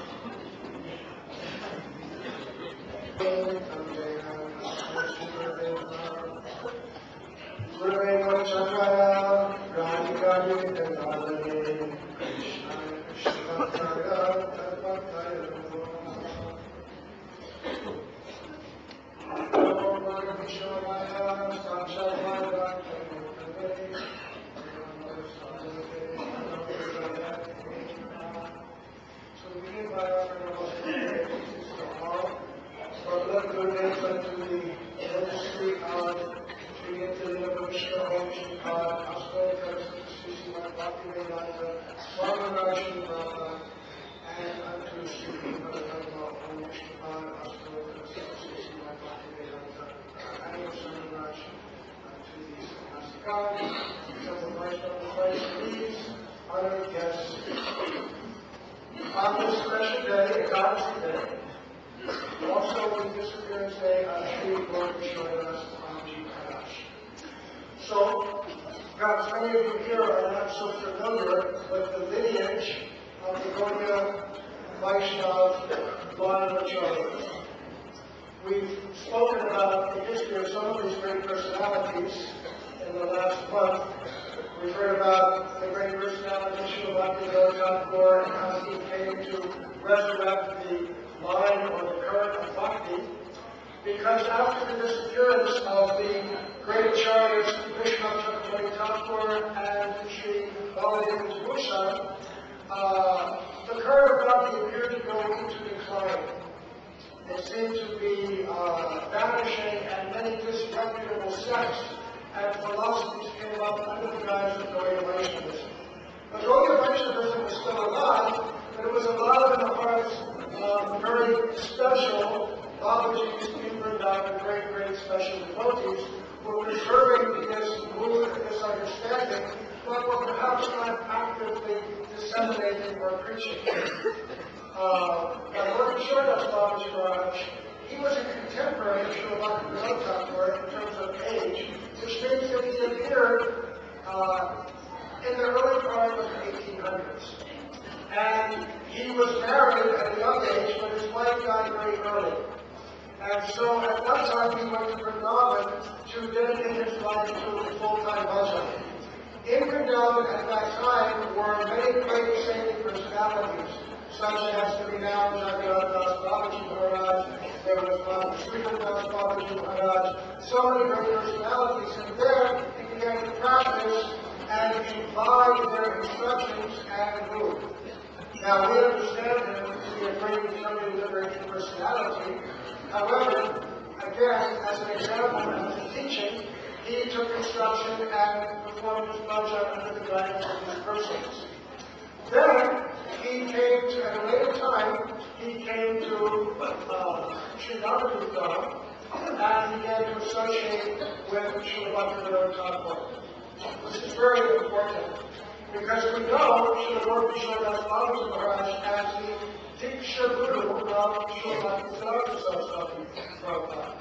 Thank you. ordainment to the ministry of Sri Krishna Om God, Aspar Karasati Bhakti Vedanta, Swaminarayan Brahma, and unto Sri Paradharma Om God, Aspar Karasati Bhakti Vedanta, and your Swaminarayan to the Namaskar, to the Vaishnava Vaishnavis, honored guests. On this special day, Ekadasi Day, also the disappearance day of Sri Lord Vishwanath Swamiji Maharaj. So, perhaps many of you here are not so familiar with the lineage of the Gaudiya Vaishnava Brahmacharya. We've spoken about the history of some of these great personalities in the last month. We've heard about the great personality Srila Bhaktivinoda Thakur and how he came to resurrect the line or the current of bhakti. Because after the disappearance of the great acharyas Vishwanath Chakravarti Thakur and Sri Baladev Bhushan, uh, the current of bhakti appeared to go into decline. It seemed to be uh, vanishing, and many disreputable sects and philosophies came up under the guise of Gaudiya Vaishnavism. But Gaudiya Vaishnavism was still alive, but it was alive in the hearts of very special Babajis, in Vrindavan, great, great special devotees, who were preserving this mood and this understanding, but were perhaps not actively disseminating or preaching. Uh, Lord Vishwanath Babaji Maharaj, he was a contemporary of Srila Bhaktivinoda Thakur in terms of age, which means that he appeared uh, in the early part of the eighteen hundreds. And he was married at a young age, but his wife died very early. And so at that time he went to Vrindavan to dedicate his life to full-time bhajan. In Vrindavan at that time were many great saintly personalities, such as the renowned Jagannath Das Babaji Maharaj, there was Baba Sridhar Das Babaji Maharaj, so many great personalities, and there he began to practice and imbibe their instructions and move. Now we understand him to be a great young liberating personality. However, again, as an example and as a teaching, he took instruction and performed his bhajan under the guidance of these persons. Then, he came to, at a later time, he came to uh, Sri Navadvipa and began to associate with Srila Bhaktivinoda Thakur. This is very important, because we know Srila Lord Vishwanath Babaji Maharaj as the Diksha Guru of Srila Bhaktivinoda Saraswati Prabhupada.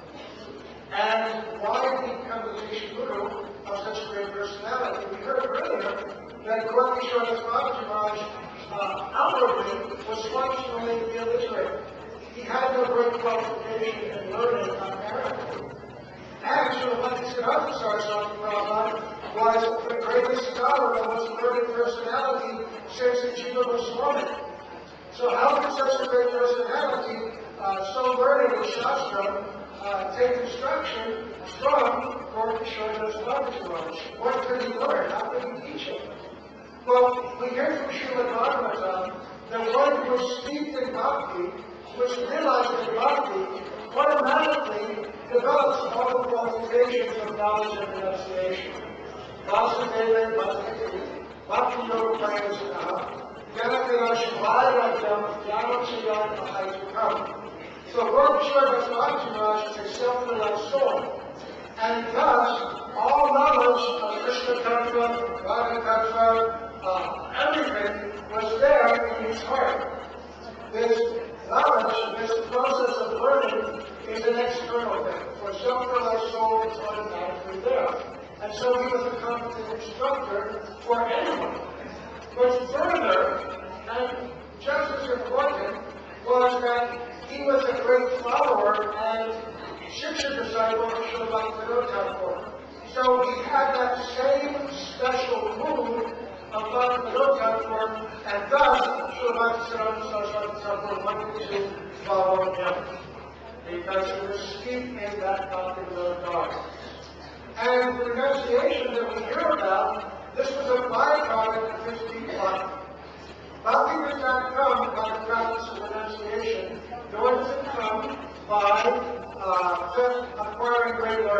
And why did he become the Diksha Guru of such a great personality? We heard earlier that Lord Vishwanath Babaji Maharaj uh, outwardly was functionally illiterate. He had no great qualification in learning apparently. And Srila Bhaktisiddhanta Saraswati Prabhupada was the greatest scholar and most learned personality since the Jiva Goswami. So how could such a great personality, uh, so learned in Shastra, uh, take instruction from Lord Vishwanath Babaji Maharaj? What could he learn? How could he teach him? Well, we hear from Srila Bhagavatam that one who is steeped in bhakti, which realizes in bhakti, automatically develops all the qualifications of knowledge and renunciation. Vasudeva Bhakti, Bhakti Yoga Prayasana, Jnana Shivaya Jnana Chayana Mahaitukam. So Lord Vishwanath Babaji Maharaj is a self-realized soul. And thus, all knowledge of Krishna Tattva, Radha Tattva, uh, everything was there in his heart. This knowledge, this process of learning is an external thing. For self-realized soul, it's automatically there. And so he was a competent instructor for anyone. But further, and just as important, was that he was a great follower and Shiksha disciple of Srila Bhaktivinoda Thakur. So he had that same special mood of Bhaktivinoda Thakur, and thus Srila Bhaktisiddhanta Saraswati Thakur wanted to follow him, because he was steeped in that Bhaktivinoda Dharma. And the renunciation that we hear about, this was a byproduct of his deep life. Bhakti does not come by the practice of renunciation, nor does it come by uh,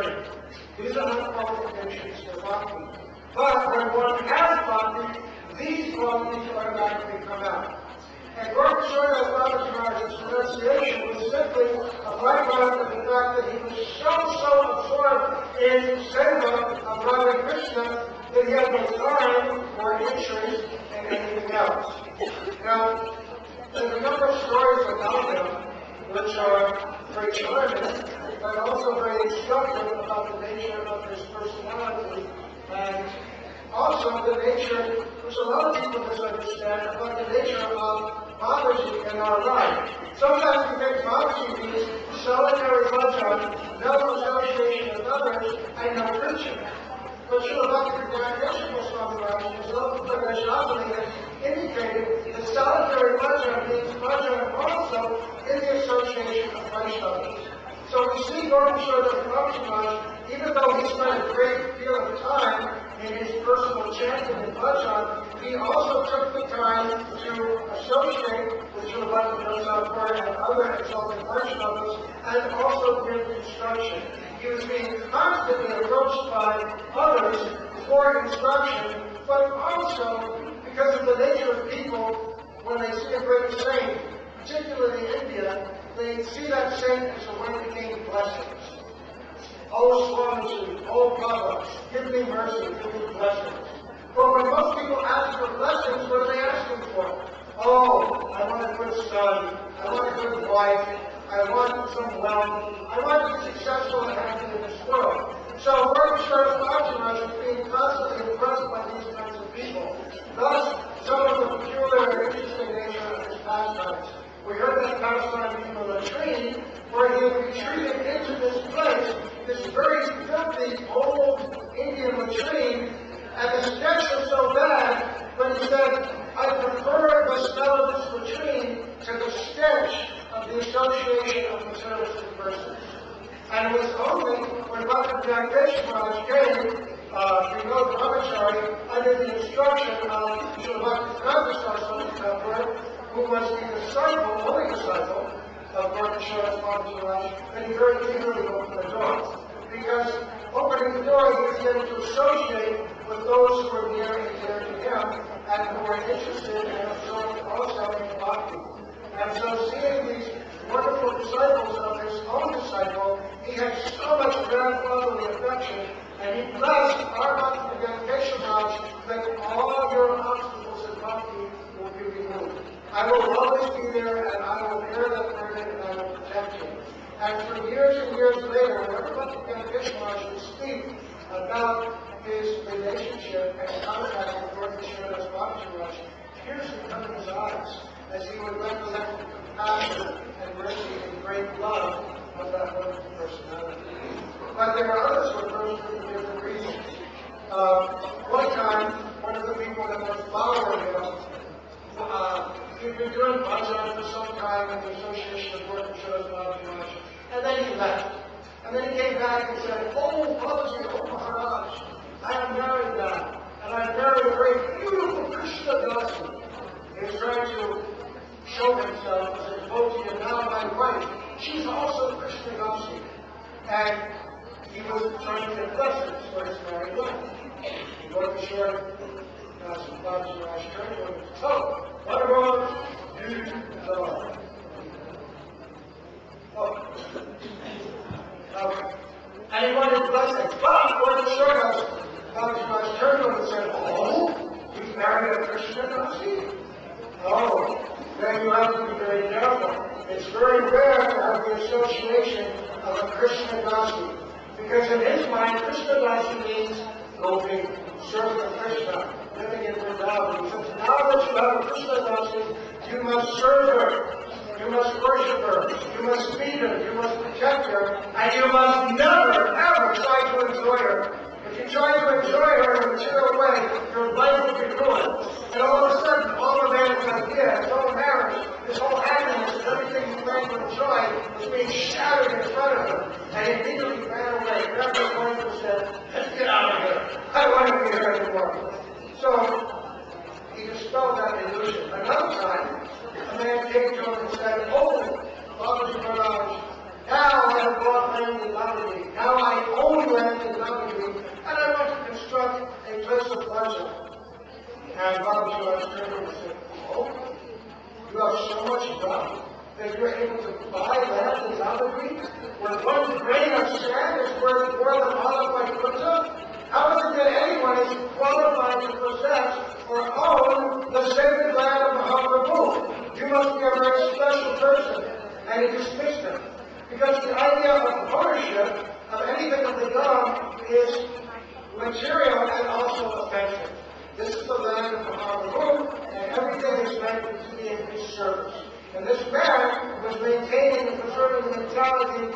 learning. These are not qualifications for bhakti. But when one has bhakti, these qualities automatically come out. And Gordon Short's Babaji's pronunciation was simply a byproduct of the fact that he was so, so absorbed in seva of Radha Krishna that he had no time or interest in anything else. Now, there's a number of stories about him which are very charming, but also very instructive about the nature of his personality and also the nature, which a lot of people misunderstand, about the nature of Babaji in our life. Sometimes we think Babaji means solitary bhajan, no association with others, and no preaching. But Srila Bhaktivedanta Krishna Swami Maharaj, his own Pranashasana, has indicated that solitary bhajan means bhajan also in the association of Vaishnavas. So we see Gordon Shordas Maharaj, even though he spent a great deal of time in his personal chanting and bhajan, he also took the time to associate with Srila Bhaktivedanta Thakur and other exalted Vaishnavas and also give instruction. He was being constantly approached by others for instruction, but also because of the nature of people, when they see a great saint, particularly in India, they see that saint as a way to gain blessings. Oh Swamiji, oh Baba, give me mercy, give me blessings. But when most people ask for blessings, what are they asking for? Oh, I want a good son, I want a good wife, I want some wealth, I want to be successful and happy in this world. So Gordon Shordas Maharaj is being constantly impressed by these kinds of people. Thus, some of the peculiar and interesting nature of his pastimes. We heard that pastime from a latrine, where he retreated into this place, this very filthy, old Indian latrine, and the stench was so bad, but he said, I prefer the smell of this latrine to the stench of the association of materialistic persons. And it was only when Bhaktivedanta Maharaj came, uh, Vinod Brahmachari, under the instruction of Srila Bhaktivedanta Thakur, who was the disciple, only disciple, of Gordon Shordas Maharaj, and he very eagerly opened the door. Because opening the door, he was getting to associate with those who were near and dear to him, and who were interested and absorbed also in bhakti. And so seeing these wonderful disciples of his own disciple, he had so much grandfatherly affection, and he blessed our Bhaktivedanta Maharaj that all your obstacles in bhakti will be removed. I will always be there, and I will bear that burden, and I will protect you. And for years and years later, whenever Bhaktivedanta Maharaj would speak about his relationship and contact with Gordon Shordas Maharaj, tears would come in his eyes as he would recollect the compassion and mercy and great love of that wonderful personality. But there are others who approached him for different reasons. Uh, one time, one of the people that was following him, uh, he'd been doing bhajan for some time in the association of Gordon Shordas Maharaj, and then he left. And then he came back and said, oh, Babaji, oh Maharaj, I am married now, and I married a very beautiful Krishna Dasi. He was trying to show himself as a devotee, and now my wife, she's also Krishna Dasi. And he was trying to get blessings for his married life. He wrote the short Dasi Babaji Maharaj turned to him, oh, what about you, the Oh. Okay. And he wanted blessings. But Gordon Shordas Maharaj turned to him and said, oh, you've married a Krishna Dasi? Oh, then you have to be very careful. It's very rare to have the association of a Krishna Dasi. Because in his mind, Krishna Dasi means gopi, serving of Krishna, living in Vrindavan. He says, now that you have a Krishna Dasi, you must serve her. You must worship her, you must feed her, you must protect her, and you must never, ever try to enjoy her. If you try to enjoy her in a material way, your life will be ruined. And all of a sudden, all of man's idea, his whole marriage, his whole happiness, everything he planned to enjoy was being shattered in front of him. And he immediately ran away, grabbed his wife and said, let's get out of here. I don't want to be here anymore. So, he dispelled that illusion. Another time, a man came to him and said, oh, Babaji Maharaj, now I have brought family Bhakti. Now I own And Bob George turned and said, oh, you have so much wealth that you're able to buy land in Albuquerque where one grain of sand is worth more than all of my Kutza? How is it that anyone is qualified to possess or own the sacred land of Mahaprabhu? You must be a very special person. And he dismissed him. Because the idea of ownership of anything of the God is material and also offensive. This is the land of Mahaprabhu, and everything is meant to be in his service. And this man was maintaining and preserving the mentality